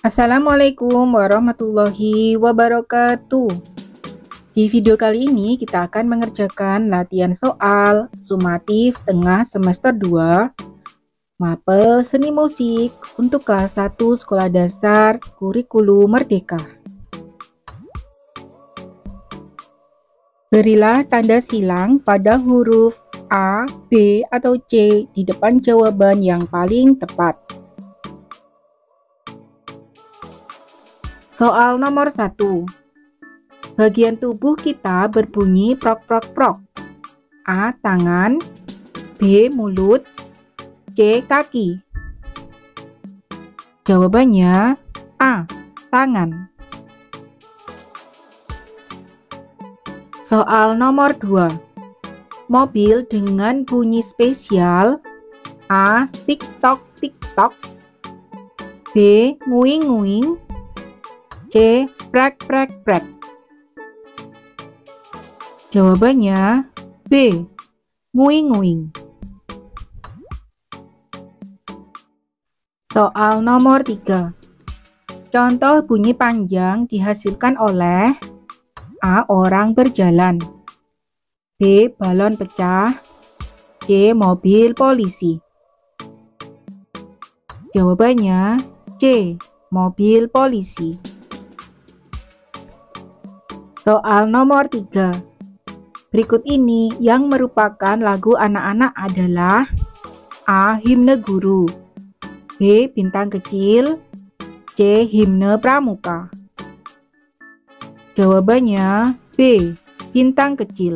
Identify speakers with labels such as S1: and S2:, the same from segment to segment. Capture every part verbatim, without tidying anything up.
S1: Assalamualaikum warahmatullahi wabarakatuh. Di video kali ini kita akan mengerjakan latihan soal sumatif tengah semester dua Mapel Seni Musik untuk kelas satu Sekolah Dasar Kurikulum Merdeka. Berilah tanda silang pada huruf A, B, atau C di depan jawaban yang paling tepat. Soal nomor satu. Bagian tubuh kita berbunyi prok-prok-prok. A. Tangan, B. Mulut, C. Kaki. Jawabannya A. Tangan. Soal nomor dua. Mobil dengan bunyi spesial. A. Tik-tok, tik-tok, B. Nguing-nguing, C. Prek-prek-prek. Jawabannya B. Nguing-nguing. Soal nomor tiga. Contoh bunyi panjang dihasilkan oleh A. Orang berjalan, B. Balon pecah, C. Mobil polisi. Jawabannya C. Mobil polisi. Soal nomor tiga. Berikut ini yang merupakan lagu anak-anak adalah A. Himne Guru, B. Bintang Kecil, C. Himne Pramuka. Jawabannya B. Bintang Kecil.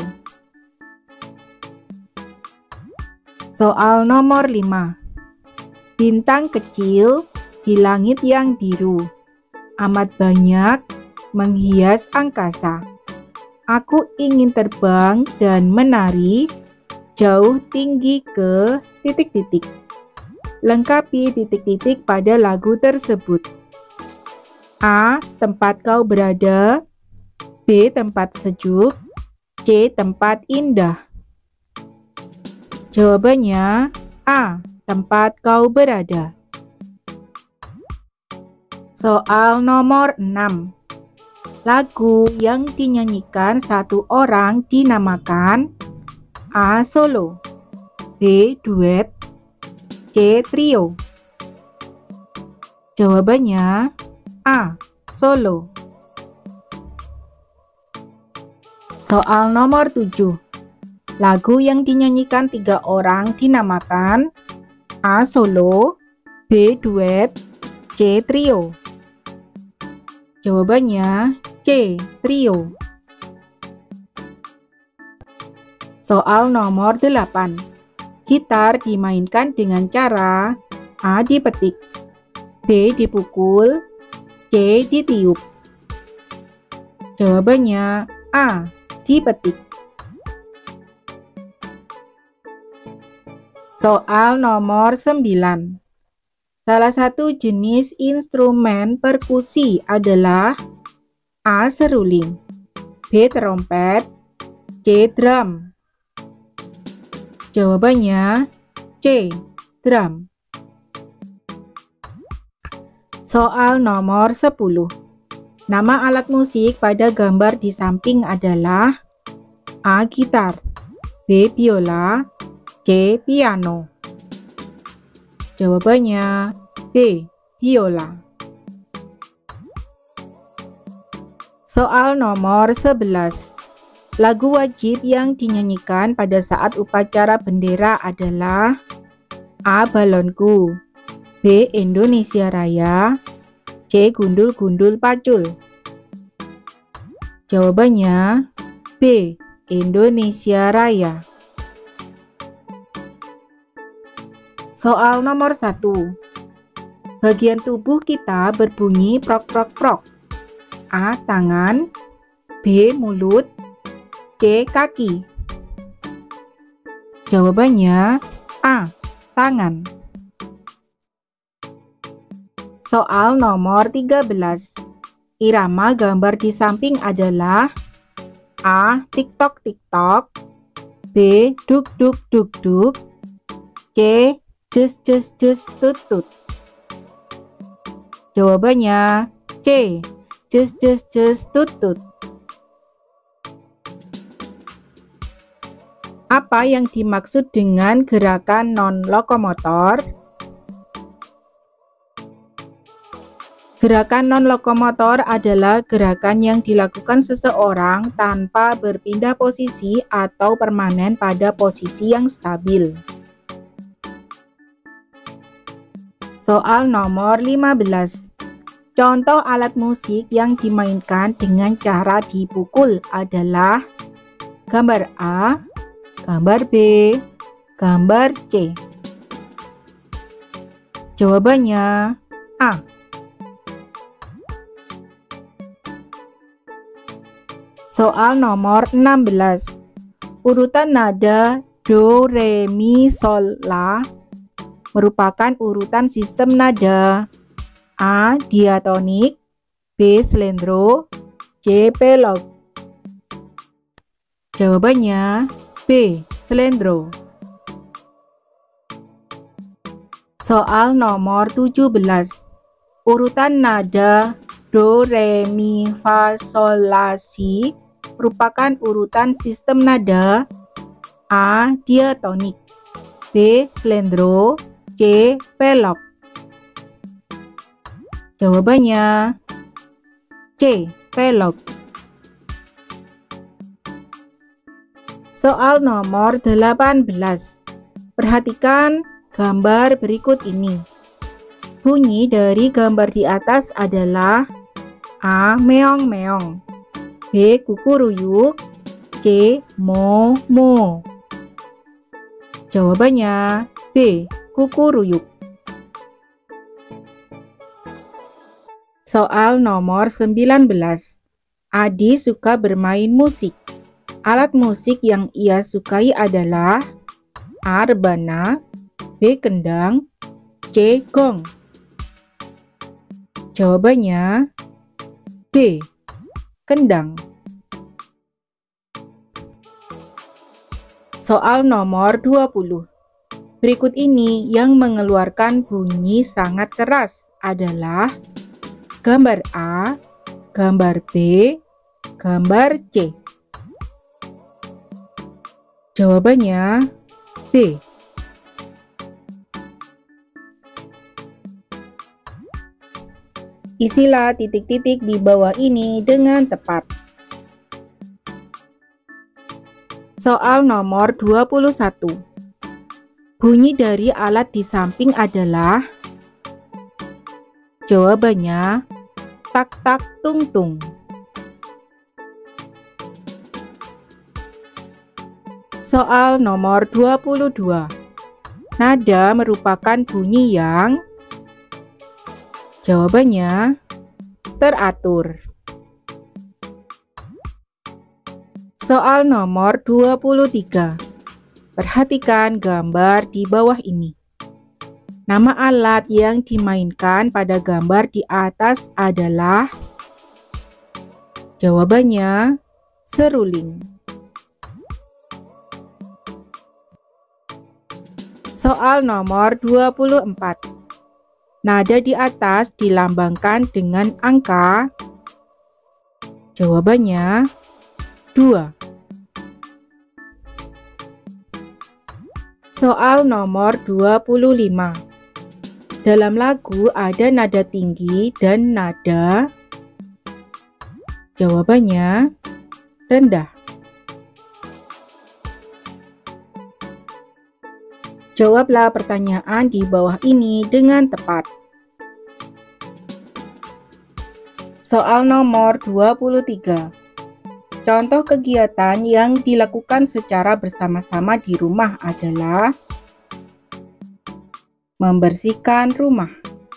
S1: Soal nomor lima. Bintang kecil di langit yang biru, amat banyak menghias angkasa. Aku ingin terbang dan menari jauh tinggi ke titik-titik. Lengkapi titik-titik pada lagu tersebut. A. Tempat kau berada, B. Tempat sejuk, C. Tempat indah. Jawabannya A. Tempat kau berada. Soal nomor enam. Lagu yang dinyanyikan satu orang dinamakan A. Solo, B. Duet, C. Trio. Jawabannya A. Solo. Soal nomor tujuh. Lagu yang dinyanyikan tiga orang dinamakan A. Solo, B. Duet, C. Trio. Jawabannya C. Trio. Soal nomor delapan. Gitar dimainkan dengan cara A. Dipetik, B. Dipukul, C. Ditiup. Jawabannya A. Dipetik. Soal nomor sembilan. Salah satu jenis instrumen perkusi adalah A. Seruling, B. Terompet, C. Drum. Jawabannya C. Drum. Soal nomor sepuluh. Nama alat musik pada gambar di samping adalah A. Gitar, B. Biola, C. Piano. Jawabannya B. Biola. Soal nomor sebelas. Lagu wajib yang dinyanyikan pada saat upacara bendera adalah A. Balonku, B. Indonesia Raya, C. Gundul-gundul pacul. Jawabannya B. Indonesia Raya. Soal nomor satu. Bagian tubuh kita berbunyi prok-prok-prok. A. Tangan, B. Mulut, C. Kaki. Jawabannya A. Tangan. Soal nomor tiga belas. Irama gambar di samping adalah A. Tik-tok-tik-tok, B. Duk-duk-duk-duk, C. Jus jus jus tut tut. Jawabannya C. Cus cus cus tut tut. Apa yang dimaksud dengan gerakan non-lokomotor? Gerakan non-lokomotor adalah gerakan yang dilakukan seseorang tanpa berpindah posisi atau permanen pada posisi yang stabil. Soal nomor lima belas. Contoh alat musik yang dimainkan dengan cara dipukul adalah gambar A, gambar B, gambar C. Jawabannya A. Soal nomor enam belas. Urutan nada Do, Re, Mi, Sol, La merupakan urutan sistem nada A. Diatonik, B. Slendro, C. Pelog. Jawabannya B. Slendro. Soal nomor tujuh belas. Urutan nada Do, Re, Mi, Fa, Sol, La, Si merupakan urutan sistem nada A. Diatonik, B. Slendro, C. Pelog. Jawabannya C. Pelog. Soal nomor delapan belas. Perhatikan gambar berikut ini. Bunyi dari gambar di atas adalah A. Meong-meong, B. Kukuruyuk, C. Mo-mo. Jawabannya B. Kukuruyuk. Soal nomor sembilan belas. Adi suka bermain musik. Alat musik yang ia sukai adalah A. Rebana, B. Kendang, C. Gong. Jawabannya B. Kendang. Soal nomor dua puluh. Berikut ini yang mengeluarkan bunyi sangat keras adalah gambar A, gambar B, gambar C. Jawabannya B. Isilah titik-titik di bawah ini dengan tepat. Soal nomor dua puluh satu. Bunyi dari alat di samping adalah jawabannya tak tak tung tung. Soal nomor dua puluh dua. Nada merupakan bunyi yang jawabannya teratur. Soal nomor dua puluh tiga. Perhatikan gambar di bawah ini. Nama alat yang dimainkan pada gambar di atas adalah jawabannya seruling. Soal nomor dua puluh empat. Nada di atas dilambangkan dengan angka. Jawabannya dua. Soal nomor dua puluh lima. Dalam lagu ada nada tinggi dan nada. Jawabannya rendah. Jawablah pertanyaan di bawah ini dengan tepat. Soal nomor dua puluh tiga. Contoh kegiatan yang dilakukan secara bersama-sama di rumah adalah membersihkan rumah.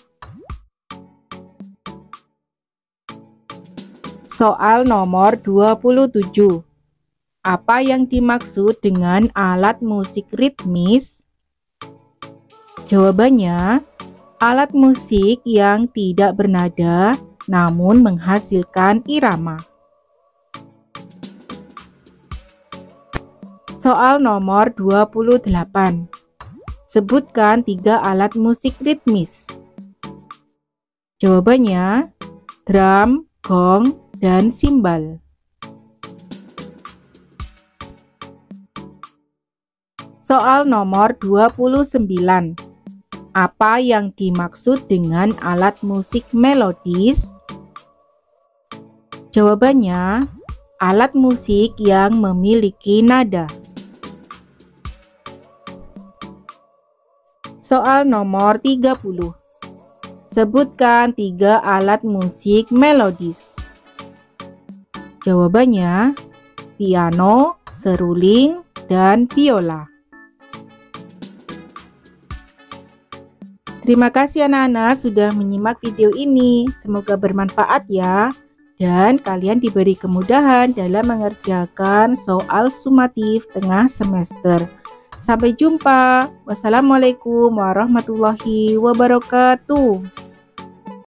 S1: Soal nomor dua puluh tujuh. Apa yang dimaksud dengan alat musik ritmis? Jawabannya, alat musik yang tidak bernada namun menghasilkan irama. Soal nomor dua puluh delapan. Sebutkan tiga alat musik ritmis. Jawabannya drum, gong, dan simbal. Soal nomor dua puluh sembilan. Apa yang dimaksud dengan alat musik melodis? Jawabannya, alat musik yang memiliki nada. Soal nomor tiga puluh. Sebutkan tiga alat musik melodis. Jawabannya, piano, seruling, dan biola. Terima kasih anak-anak sudah menyimak video ini. Semoga bermanfaat ya. Dan kalian diberi kemudahan dalam mengerjakan soal sumatif tengah semester. Sampai jumpa. Wassalamualaikum warahmatullahi wabarakatuh.